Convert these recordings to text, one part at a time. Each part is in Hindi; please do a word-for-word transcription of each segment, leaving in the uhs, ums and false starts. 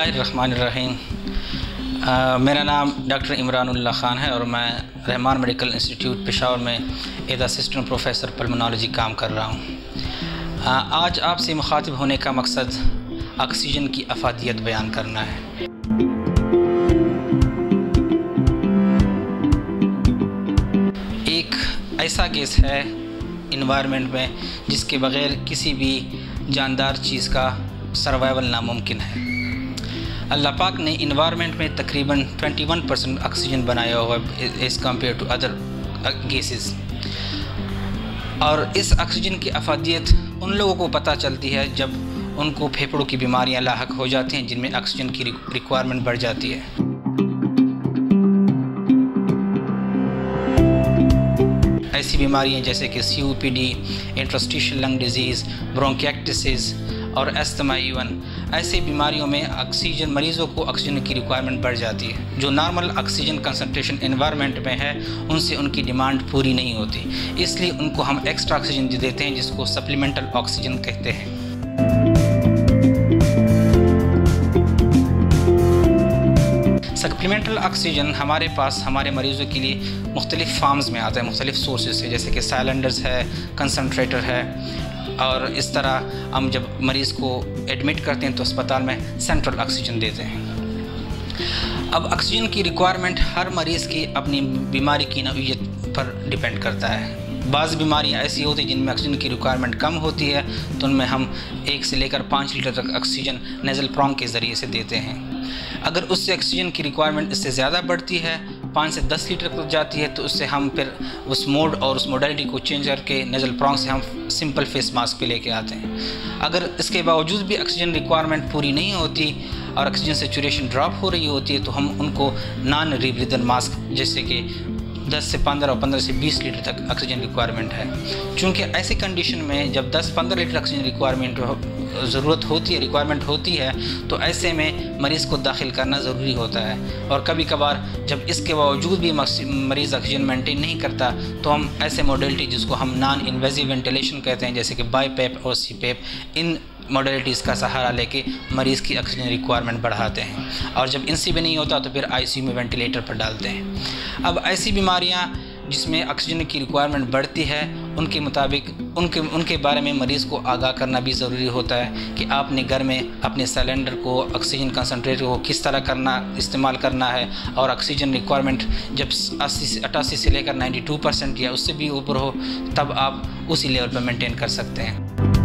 बिस्मिल्लाहिर्रहमानिर्रहीम। मेरा नाम डॉक्टर इमरानुल्लाह ख़ान है और मैं रहमान मेडिकल इंस्टीट्यूट पेशावर में एज असिस्टेंट प्रोफेसर पल्मोनोलॉजी काम कर रहा हूँ। आज आपसे मुखातिब होने का मकसद ऑक्सीजन की अफादियत बयान करना है। एक ऐसा गैस है इन्वायरमेंट में जिसके बग़ैर किसी भी जानदार चीज़ का सर्वाइवल नामुमकिन है। अल्लाह पाक ने इन्वायरमेंट में तकरीबन इक्कीस परसेंट ऑक्सीजन बनाया हुआ है as compared to other gases, और इस ऑक्सीजन की अफादियत उन लोगों को पता चलती है जब उनको फेफड़ों की बीमारियां लाहक हो जाती हैं जिनमें ऑक्सीजन की रिक्वायरमेंट बढ़ जाती है। ऐसी बीमारियां जैसे कि C O P D, interstitial lung disease, bronchiectasis और अस्थमा, इवन ऐसी बीमारियों में ऑक्सीजन मरीज़ों को ऑक्सीजन की रिक्वायरमेंट बढ़ जाती है। जो नॉर्मल ऑक्सीजन कंसंट्रेशन एनवायरनमेंट में है उनसे उनकी डिमांड पूरी नहीं होती, इसलिए उनको हम एक्स्ट्रा ऑक्सीजन दे देते हैं जिसको सप्लीमेंटल ऑक्सीजन कहते हैं। सप्लीमेंटल ऑक्सीजन हमारे पास हमारे मरीज़ों के लिए मुख्तलिफ़ फार्म्स में आता है, मुख्तलिफ़ सोर्सेज से, जैसे कि साइलेंडर्स है, कंसनट्रेटर है, और इस तरह हम जब मरीज़ को एडमिट करते हैं तो अस्पताल में सेंट्रल ऑक्सीजन देते हैं। अब ऑक्सीजन की रिक्वायरमेंट हर मरीज़ की अपनी बीमारी की नौइयत पर डिपेंड करता है। बाज़ बीमारियां ऐसी होती हैं जिनमें ऑक्सीजन की रिक्वायरमेंट कम होती है, तो उनमें हम एक से लेकर पाँच लीटर तक ऑक्सीजन नेज़ल प्रोंग के ज़रिए से देते हैं। अगर उससे ऑक्सीजन की रिक्वायरमेंट इससे ज़्यादा बढ़ती है, पाँच से दस लीटर तक जाती है, तो उससे हम फिर उस मोड और उस मोडेलिटी को चेंज करके नेज़ल प्रोंग से हम सिंपल फेस मास्क पे लेके आते हैं। अगर इसके बावजूद भी ऑक्सीजन रिक्वायरमेंट पूरी नहीं होती और ऑक्सीजन सेचुरेशन ड्रॉप हो रही होती है, तो हम उनको नॉन रीब्रीदर मास्क, जैसे कि दस से पंद्रह और पंद्रह से बीस लीटर तक ऑक्सीजन रिक्वायरमेंट है। चूँकि ऐसी कंडीशन में जब दस पंद्रह लीटर ऑक्सीजन रिक्वायरमेंट ज़रूरत होती है रिक्वायरमेंट होती है तो ऐसे में मरीज़ को दाखिल करना ज़रूरी होता है। और कभी कभार जब इसके बावजूद भी मरीज़ ऑक्सीजन मेंटेन नहीं करता तो हम ऐसे मॉडलिटी जिसको हम नॉन इन्वेजिव वेंटिलेशन कहते हैं, जैसे कि बाईपैप और सीपैप, इन मॉडलिटीज़ का सहारा लेके मरीज़ की ऑक्सीजन रिक्वायरमेंट बढ़ाते हैं, और जब इनसे भी नहीं होता तो फिर आईसीयू में वेंटिलेटर पर डालते हैं। अब ऐसी बीमारियां जिसमें ऑक्सीजन की रिक्वायरमेंट बढ़ती है उनके मुताबिक उनके उनके बारे में मरीज़ को आगाह करना भी ज़रूरी होता है कि आपने घर में अपने सिलेंडर को, ऑक्सीजन कंसनट्रेटर को किस तरह करना इस्तेमाल करना है, और ऑक्सीजन रिक्वायरमेंट जब अस्सी से अट्ठासी से लेकर बानवे परसेंट या उससे भी ऊपर हो तब आप उसी लेवल पर मेंटेन कर सकते हैं।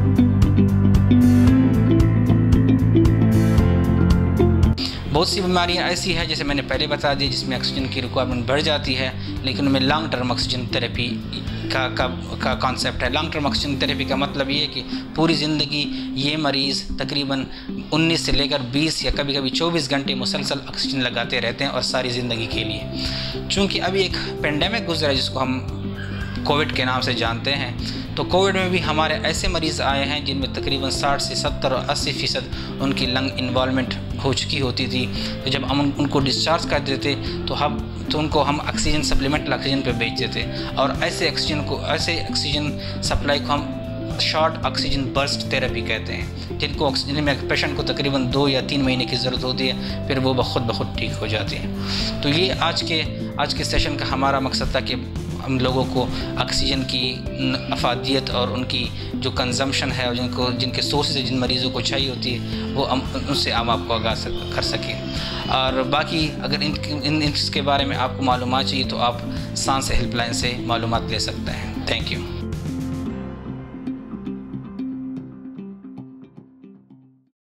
बहुत सी बीमारियां ऐसी हैं जैसे मैंने पहले बता दी जिसमें ऑक्सीजन की रिक्वायरमेंट बढ़ जाती है, लेकिन उनमें लॉन्ग टर्म ऑक्सीजन थेरेपी का का का कॉन्सेप्ट है। लॉन्ग टर्म ऑक्सीजन थेरेपी का मतलब ये है कि पूरी ज़िंदगी ये मरीज़ तकरीबन उन्नीस से लेकर बीस या कभी कभी चौबीस घंटे मुसलसल ऑक्सीजन लगाते रहते हैं और सारी ज़िंदगी के लिए। चूँकि अभी एक पेंडेमिक गुजरा है जिसको हम कोविड के नाम से जानते हैं, तो कोविड में भी हमारे ऐसे मरीज़ आए हैं जिनमें तकरीबन साठ से सत्तर और अस्सी फ़ीसद उनकी लंग इन्वॉल्वमेंट हो चुकी होती थी। तो जब हम उनको डिस्चार्ज कर देते तो हम तो उनको हम ऑक्सीजन सप्लीमेंटल ऑक्सीजन पे भेज देते, और ऐसे ऑक्सीजन को ऐसे ऑक्सीजन सप्लाई को हम शॉर्ट ऑक्सीजन बर्स्ट थेरेपी कहते हैं, जिनको ऑक्सीजन में पेशेंट को तकरीबन दो या तीन महीने की ज़रूरत होती है, फिर वो बखुद बखुद ठीक हो जाती है। तो ये आज के आज के सेशन का हमारा मकसद था कि हम लोगों को ऑक्सीजन की अफादियत और उनकी जो कंजम्पशन है और जिनको जिनके सोर्सेज जिन मरीज़ों को चाहिए होती है वो हम उनसे हम आपको आगाह कर सकें। और बाकी अगर इन इन इसके बारे में आपको मालूमात चाहिए तो आप सांस हेल्पलाइन से मालूमात ले सकते हैं। Thank you.